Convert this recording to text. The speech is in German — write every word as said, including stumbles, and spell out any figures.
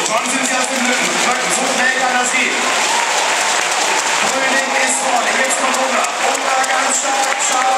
Schon sind sie aus dem Rücken. Rücken, so schnell kann das gehen. Frühling ist vorne, jetzt kommt Ungar. Ungar ganz stark, stark.